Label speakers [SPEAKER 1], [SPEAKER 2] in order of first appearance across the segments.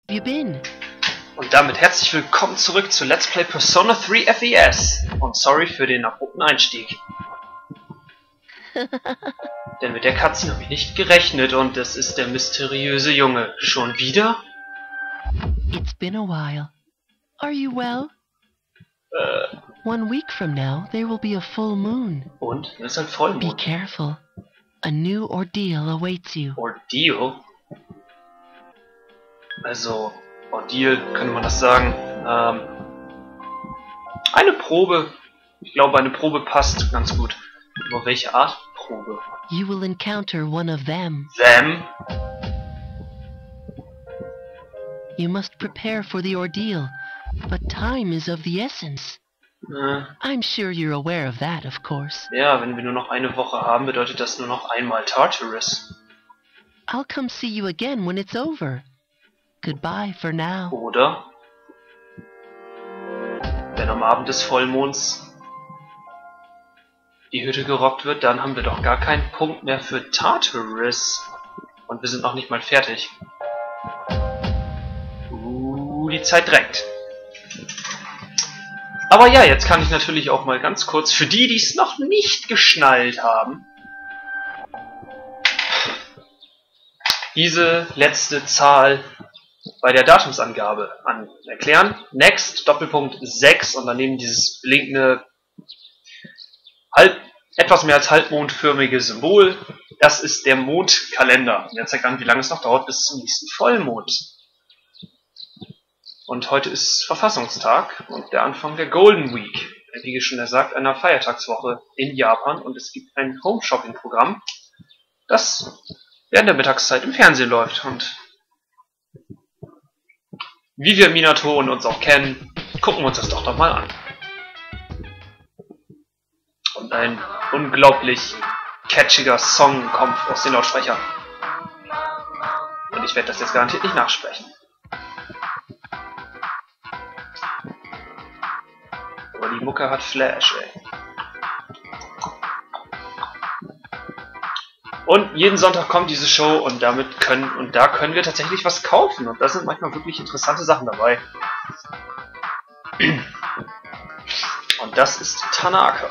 [SPEAKER 1] you been?
[SPEAKER 2] Und damit herzlich willkommen zurück zu Let's Play Persona 3 FES. Und sorry für den abrupten Einstieg. Denn mit der Cutscene habe ich nicht gerechnet und es ist der mysteriöse Junge. Schon wieder?
[SPEAKER 1] It's been a while. Are you well? 1 week from now, there will be a full moon.
[SPEAKER 2] Und? Es ist ein
[SPEAKER 1] Be
[SPEAKER 2] Vollmond.
[SPEAKER 1] careful. A new ordeal awaits you.
[SPEAKER 2] Ordeal? Also, Ordeal, könnte man das sagen. Eine Probe. Ich glaube, eine Probe passt ganz gut. Aber welche Art Probe?
[SPEAKER 1] You will encounter one of them.
[SPEAKER 2] Them?
[SPEAKER 1] You must prepare for the ordeal, but time is of the essence. I'm sure you're aware of that, of course.
[SPEAKER 2] Ja, wenn wir nur noch eine Woche haben, bedeutet das nur noch einmal Tartarus.
[SPEAKER 1] I'll come see you again when it's over. Goodbye for now.
[SPEAKER 2] Oder? Wenn am Abend des Vollmonds die Hütte gerockt wird, dann haben wir doch gar keinen Punkt mehr für Tartarus. Und wir sind noch nicht mal fertig. Die Zeit drängt. Aber ja, jetzt kann ich natürlich auch mal ganz kurz, für die, die es noch nicht geschnallt haben, diese letzte Zahl bei der Datumsangabe erklären. Next, Doppelpunkt 6 und daneben dieses blinkende, etwas mehr als halbmondförmige Symbol. Das ist der Mondkalender. Der zeigt an, wie lange es noch dauert bis zum nächsten Vollmond. Und heute ist Verfassungstag und der Anfang der Golden Week. Wie schon gesagt, einer Feiertagswoche in Japan und es gibt ein Home-Shopping-Programm, das während der Mittagszeit im Fernsehen läuft. Und wie wir Minato und uns auch kennen, gucken wir uns das doch mal an. Und ein unglaublich catchiger Song kommt aus den Lautsprechern. Und ich werde das jetzt garantiert nicht nachsprechen. Aber die Mucke hat Flash, ey. Und jeden Sonntag kommt diese Show und da können wir tatsächlich was kaufen. Und da sind manchmal wirklich interessante Sachen dabei. Und das ist Tanaka.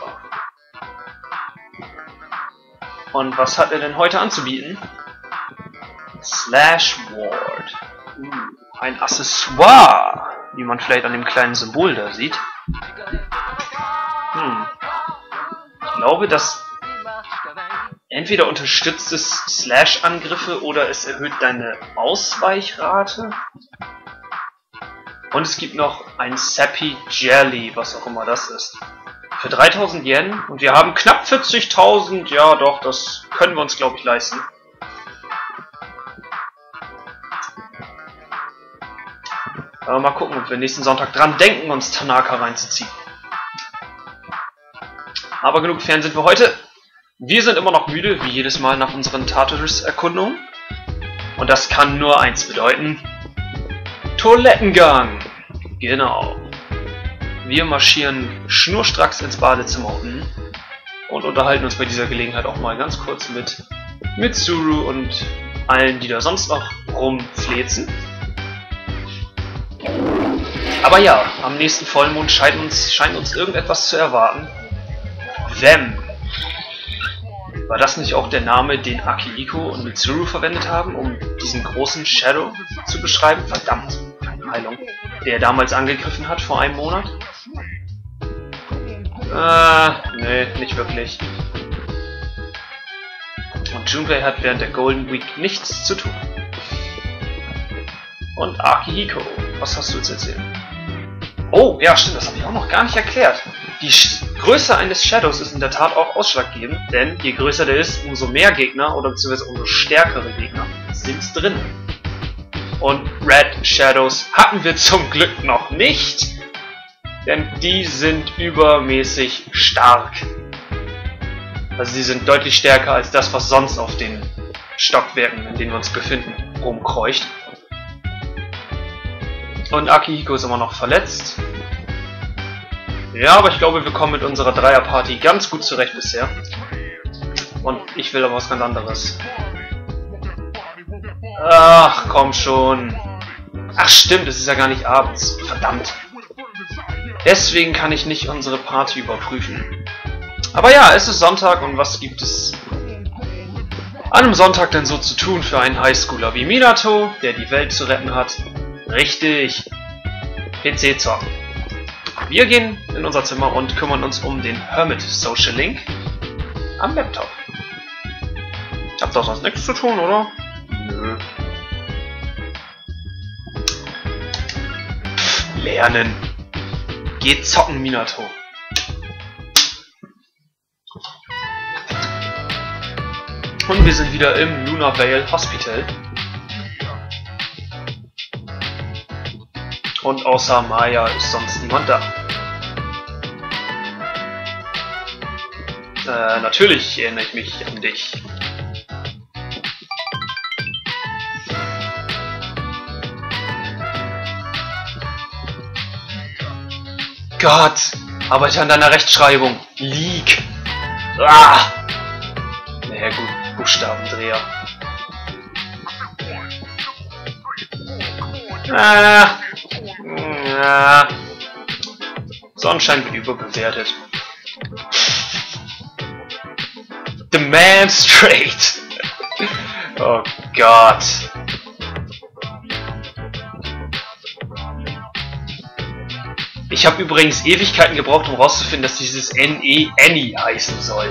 [SPEAKER 2] Und was hat er denn heute anzubieten? Slash Ward. Ein Accessoire, wie man vielleicht an dem kleinen Symbol da sieht. Ich glaube, dass entweder unterstützt es Slash-Angriffe oder es erhöht deine Ausweichrate. Und es gibt noch ein Sappy Jelly, was auch immer das ist. Für 3000 Yen und wir haben knapp 40.000. Ja doch, das können wir uns glaube ich leisten. Aber mal gucken, ob wir nächsten Sonntag dran denken, uns Tanaka reinzuziehen. Aber genug Fernsehen für heute. Wir sind immer noch müde, wie jedes Mal nach unseren Tartarus-Erkundungen. Und das kann nur eins bedeuten. Toilettengang. Genau. Wir marschieren schnurstracks ins Badezimmer unten und unterhalten uns bei dieser Gelegenheit auch mal ganz kurz mit Mitsuru und allen, die da sonst noch rumflezen. Aber ja, am nächsten Vollmond scheint uns irgendetwas zu erwarten. Them. War das nicht auch der Name, den Akihiko und Mitsuru verwendet haben, um diesen großen Shadow zu beschreiben? Verdammt, keine Heilung. Der damals angegriffen hat vor einem Monat? Nee, nicht wirklich. Und Junpei hat während der Golden Week nichts zu tun. Und Akihiko, was hast du zu erzählen? Oh, ja stimmt, das habe ich auch noch gar nicht erklärt. Die Größe eines Shadows ist in der Tat auch ausschlaggebend, denn je größer der ist, umso mehr Gegner oder beziehungsweise umso stärkere Gegner sind drin. Und Red Shadows hatten wir zum Glück noch nicht, denn die sind übermäßig stark. Also sie sind deutlich stärker als das, was sonst auf den Stockwerken, in denen wir uns befinden, rumkreucht. Und Akihiko ist immer noch verletzt. Ja, aber ich glaube, wir kommen mit unserer Dreierparty ganz gut zurecht bisher. Und ich will aber was ganz anderes. Ach, komm schon. Ach stimmt, es ist ja gar nicht abends. Verdammt. Deswegen kann ich nicht unsere Party überprüfen. Aber ja, es ist Sonntag und was gibt es an einem Sonntag denn so zu tun für einen Highschooler wie Minato, der die Welt zu retten hat? Richtig. PC zocken. Wir gehen in unser Zimmer und kümmern uns um den Hermit Social Link am Laptop. Habt doch sonst nichts zu tun, oder? Nö. Lernen. Geh zocken, Minato. Und wir sind wieder im Lunar Vale Hospital. Und außer Maya ist sonst niemand da. Natürlich erinnere ich mich an dich. Gott, arbeite an deiner Rechtschreibung. Leak. Ah. Naja gut, Buchstabendreher. Sonnenschein wird überbewertet. Demonstrate! Oh Gott. Ich habe übrigens Ewigkeiten gebraucht, um rauszufinden, dass dieses NE Annie heißen soll.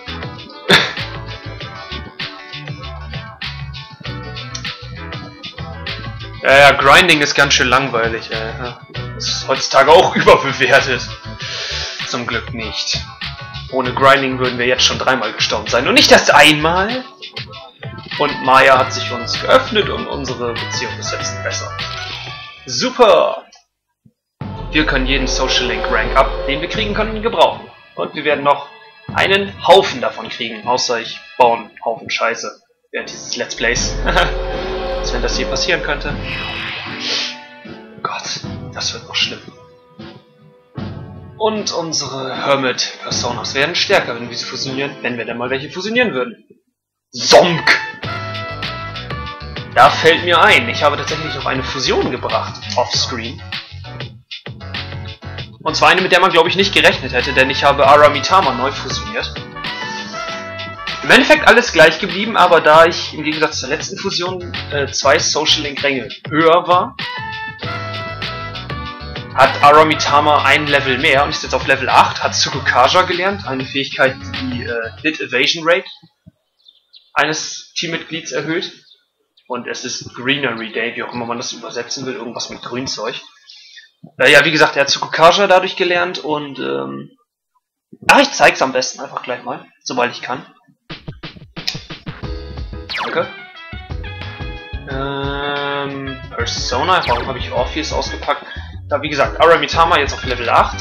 [SPEAKER 2] Ja, Grinding ist ganz schön langweilig. Ist heutzutage auch überbewertet. Zum Glück nicht. Ohne Grinding würden wir jetzt schon 3-mal gestorben sein und nicht erst einmal. Und Maya hat sich uns geöffnet und unsere Beziehung ist jetzt besser. Super! Wir können jeden Social Link Rank Up, den wir kriegen können, gebrauchen. Und wir werden noch einen Haufen davon kriegen, außer ich baue einen Haufen Scheiße während dieses Let's Plays. Als wenn das hier passieren könnte. Gott, das wird noch schlimm. Und unsere Hermit-Personas werden stärker, wenn wir sie fusionieren, wenn wir denn mal welche fusionieren würden. Zonk! Da fällt mir ein, ich habe tatsächlich noch eine Fusion gebracht, offscreen. Und zwar eine, mit der man glaube ich nicht gerechnet hätte, denn ich habe Aramitama neu fusioniert. Im Endeffekt alles gleich geblieben, aber da ich im Gegensatz zur letzten Fusion 2 Social Link Ränge höher war, hat Aramitama ein Level mehr und ist jetzt auf Level 8, hat Tsukukaja gelernt, eine Fähigkeit, die Hit Evasion Rate eines Teammitglieds erhöht. Und es ist Greenery Day, wie auch immer man das übersetzen will, irgendwas mit Grünzeug. Ja, wie gesagt, er hat Tsukukaja dadurch gelernt und ich zeig's am besten einfach gleich mal, sobald ich kann. Danke. Persona, warum habe ich Orpheus ausgepackt? Da, wie gesagt, Aramitama jetzt auf Level 8.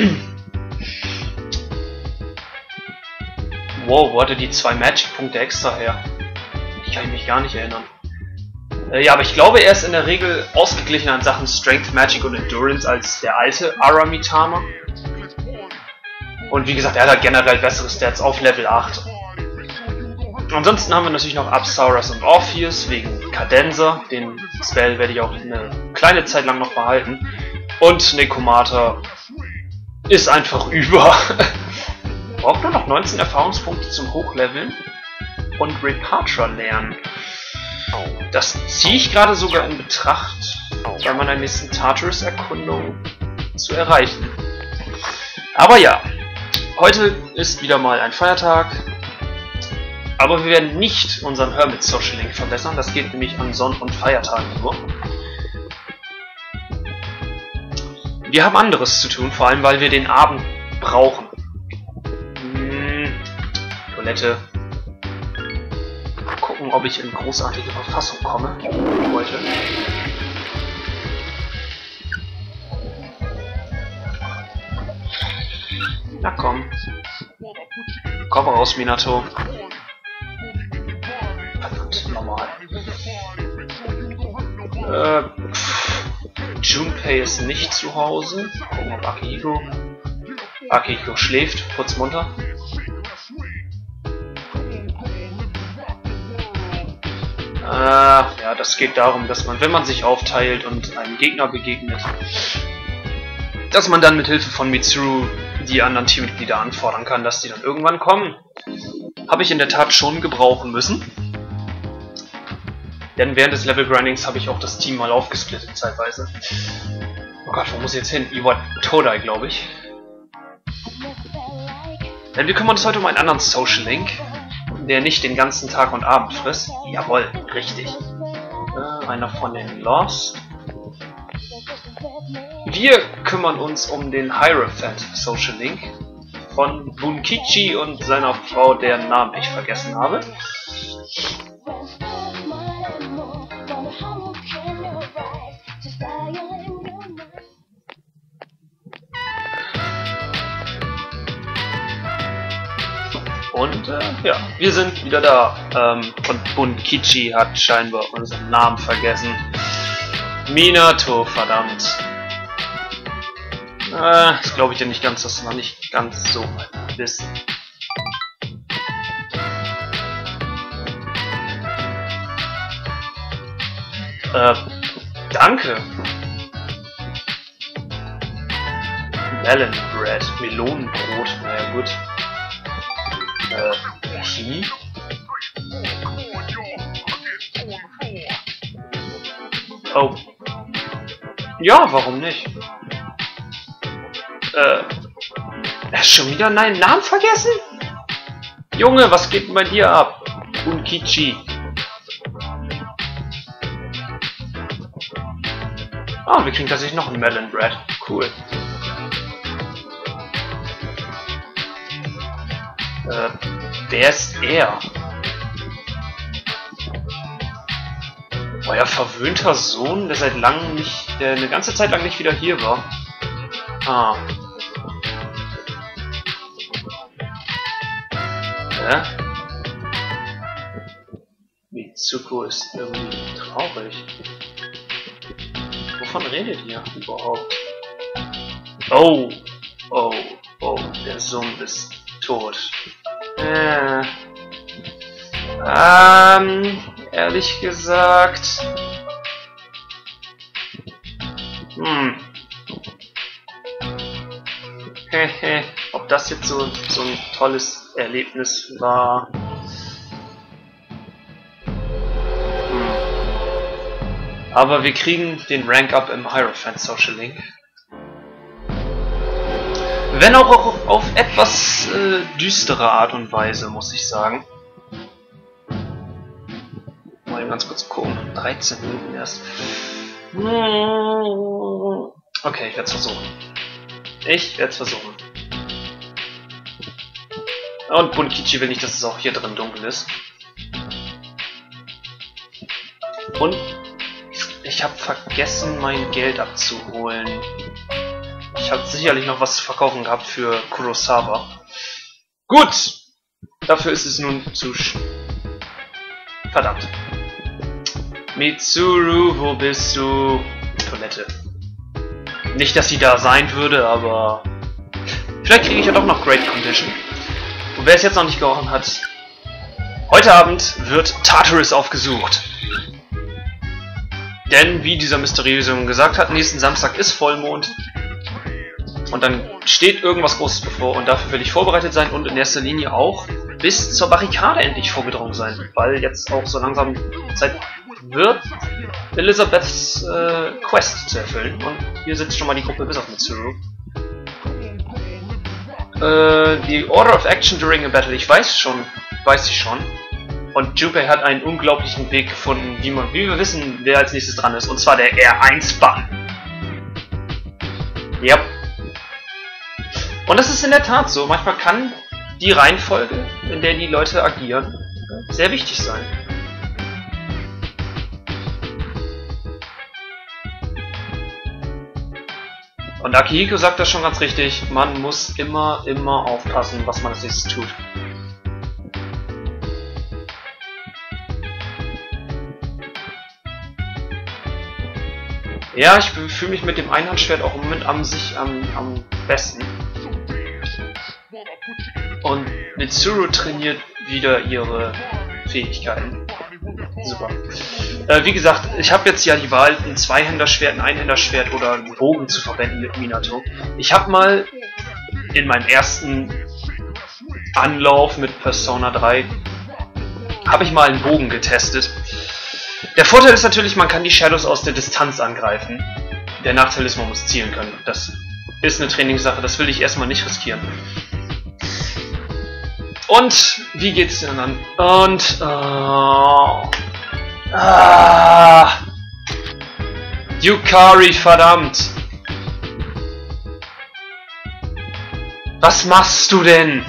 [SPEAKER 2] Wow, wo hatte die 2 Magic-Punkte extra her? Ich kann mich gar nicht erinnern. Ja, aber ich glaube, er ist in der Regel ausgeglichener in Sachen Strength, Magic und Endurance als der alte Aramitama. Und wie gesagt, er hat halt generell bessere Stats auf Level 8. Ansonsten haben wir natürlich noch Apsaurus und Orpheus wegen Cadenza. Den Spell werde ich auch eine kleine Zeit lang noch behalten. Und Nekomata ist einfach über. Braucht nur noch 19 Erfahrungspunkte zum Hochleveln und Repatra lernen. Das ziehe ich gerade sogar in Betracht, bei meiner nächsten Tartarus-Erkundung zu erreichen. Aber ja, heute ist wieder mal ein Feiertag. Aber wir werden nicht unseren Hermit Social Link verbessern. Das geht nämlich an Sonn- und Feiertagen nur. Wir haben anderes zu tun, vor allem weil wir den Abend brauchen. Toilette. Mal gucken, ob ich in großartige Verfassung komme heute. Na komm. Komm raus, Minato. Verdammt, normal. Junpei ist nicht zu Hause. Gucken, ob Akihiko. Akihiko schläft, kurz munter. Ja, das geht darum, dass man, wenn man sich aufteilt und einem Gegner begegnet, dass man dann mit Hilfe von Mitsuru die anderen Teammitglieder anfordern kann, dass die dann irgendwann kommen. Habe ich in der Tat schon gebrauchen müssen. Denn während des Level-Grindings habe ich auch das Team mal aufgesplittet zeitweise. Oh Gott, wo muss ich jetzt hin? Iwa Todai, glaube ich. Denn wir kümmern uns heute um einen anderen Social Link, der nicht den ganzen Tag und Abend frisst. Jawohl, richtig. Einer von den Lost. Wir kümmern uns um den Hierophant Social Link von Bunkichi und seiner Frau, deren Namen ich vergessen habe. Und ja, wir sind wieder da. Und Bunkichi hat scheinbar unseren Namen vergessen. Minato, verdammt. Das glaube ich ja nicht ganz, das ist noch nicht ganz so wissen. Danke. Melon Bread, Melonenbrot, naja gut. Chemie? Oh. Ja, warum nicht? Schon wieder einen Namen vergessen? Junge, was geht denn bei dir ab? Bunkichi. Ah, wir kriegen tatsächlich noch ein Melon Bread. Cool. Wer ist er? Euer verwöhnter Sohn, der seit langem nicht, der eine ganze Zeit lang nicht wieder hier war. Ah. Mitsuko ist irgendwie traurig. Wovon redet ihr überhaupt? Oh, oh, oh, der Sohn ist tot. Ehrlich gesagt... Ob das jetzt so ein tolles Erlebnis war... Aber wir kriegen den Rank-Up im Hierophant Social Link. Wenn auch auf etwas düstere Art und Weise, muss ich sagen. Mal ganz kurz gucken. 13 Minuten erst. Okay, ich werde es versuchen. Ich werde es versuchen. Und Bunkichi will nicht, dass es auch hier drin dunkel ist. Und ich habe vergessen, mein Geld abzuholen. Ich habe sicherlich noch was zu verkaufen gehabt für Kurosawa. Gut! Dafür ist es nun zu... Verdammt. Mitsuru, wo bist du? Toilette. Nicht, dass sie da sein würde, aber... Vielleicht kriege ich ja doch noch Great Condition. Und wer es jetzt noch nicht gehört hat... Heute Abend wird Tartarus aufgesucht. Denn, wie dieser mysteriöse gesagt hat, nächsten Samstag ist Vollmond. Und dann steht irgendwas Großes bevor und dafür will ich vorbereitet sein und in erster Linie auch bis zur Barrikade endlich vorgedrungen sein. Weil jetzt auch so langsam Zeit wird, Elizabeths Quest zu erfüllen. Und hier sitzt schon mal die Gruppe bis auf Mitsuru. Die Order of Action during a Battle, ich weiß sie schon. Und Junpei hat einen unglaublichen Weg gefunden, wie wir wissen, wer als nächstes dran ist. Und zwar der R1-Button. Yep. Und das ist in der Tat so. Manchmal kann die Reihenfolge, in der die Leute agieren, sehr wichtig sein. Und Akihiko sagt das schon ganz richtig. Man muss immer aufpassen, was man als nächstes tut. Ja, ich fühle mich mit dem Einhandschwert auch im Moment am besten. Und Mitsuru trainiert wieder ihre Fähigkeiten. Super. Wie gesagt, ich habe jetzt ja die Wahl, ein Zweihänderschwert, ein Einhänderschwert oder einen Bogen zu verwenden mit Minato. Ich habe mal in meinem ersten Anlauf mit Persona 3 habe ich mal einen Bogen getestet. Der Vorteil ist natürlich, man kann die Shadows aus der Distanz angreifen. Der Nachteil ist, man muss zielen können. Das ist eine Trainingssache, das will ich erstmal nicht riskieren. Und wie geht's denn an? Und Yukari, verdammt! Was machst du denn?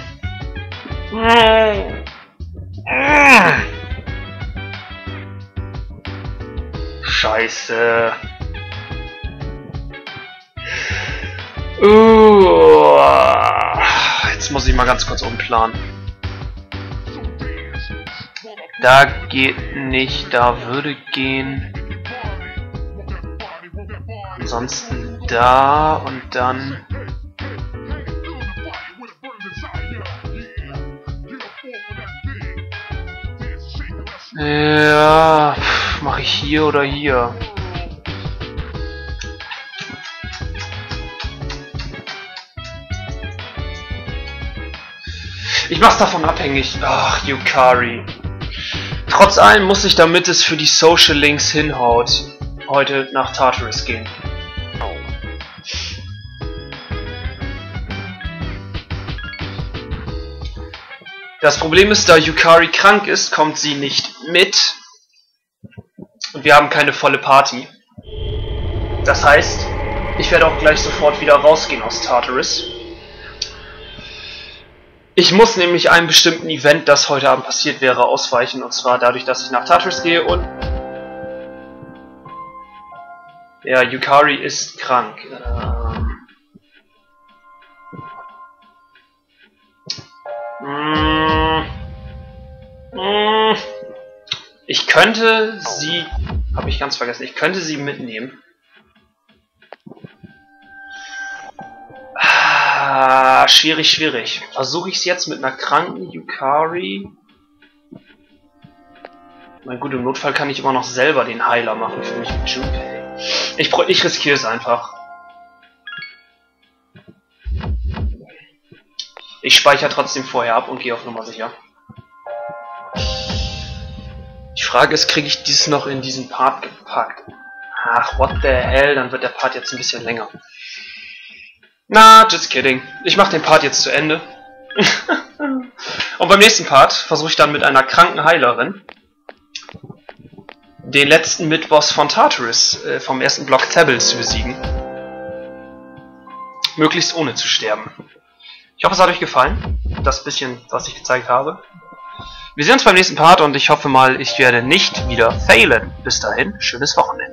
[SPEAKER 2] Scheiße. Jetzt muss ich mal ganz kurz umplanen. Da geht nicht, da würde gehen. Ansonsten da und dann. Ja, mache ich hier oder hier? Ich mach's davon abhängig. Ach, Yukari. Trotz allem muss ich, damit es für die Social Links hinhaut, heute nach Tartarus gehen. Das Problem ist, da Yukari krank ist, kommt sie nicht mit. Und wir haben keine volle Party. Das heißt, ich werde auch gleich sofort wieder rausgehen aus Tartarus. Ich muss nämlich einem bestimmten Event, das heute Abend passiert wäre, ausweichen. Und zwar dadurch, dass ich nach Tartarus gehe und... Ja, Yukari ist krank. Ich könnte sie... Habe ich ganz vergessen. Ich könnte sie mitnehmen. Schwierig, schwierig. Versuche ich es jetzt mit einer kranken Yukari? Na gut, im Notfall kann ich immer noch selber den Heiler machen für mich mit Junpei. Ich riskiere es einfach. Ich speichere trotzdem vorher ab und gehe auf Nummer sicher. Die Frage ist, kriege ich dies noch in diesen Part gepackt? Ach, what the hell, dann wird der Part jetzt ein bisschen länger. Na, just kidding. Ich mache den Part jetzt zu Ende. Und beim nächsten Part versuche ich dann mit einer kranken Heilerin den letzten Mid-Boss von Tartarus vom ersten Block Thebel zu besiegen. Möglichst ohne zu sterben. Ich hoffe, es hat euch gefallen. Das bisschen, was ich gezeigt habe. Wir sehen uns beim nächsten Part und ich hoffe mal, ich werde nicht wieder failen. Bis dahin, schönes Wochenende.